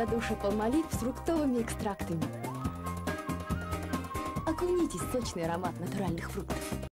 для душа Palmolive с фруктовыми экстрактами. Окунитесь в сочный аромат натуральных фруктов.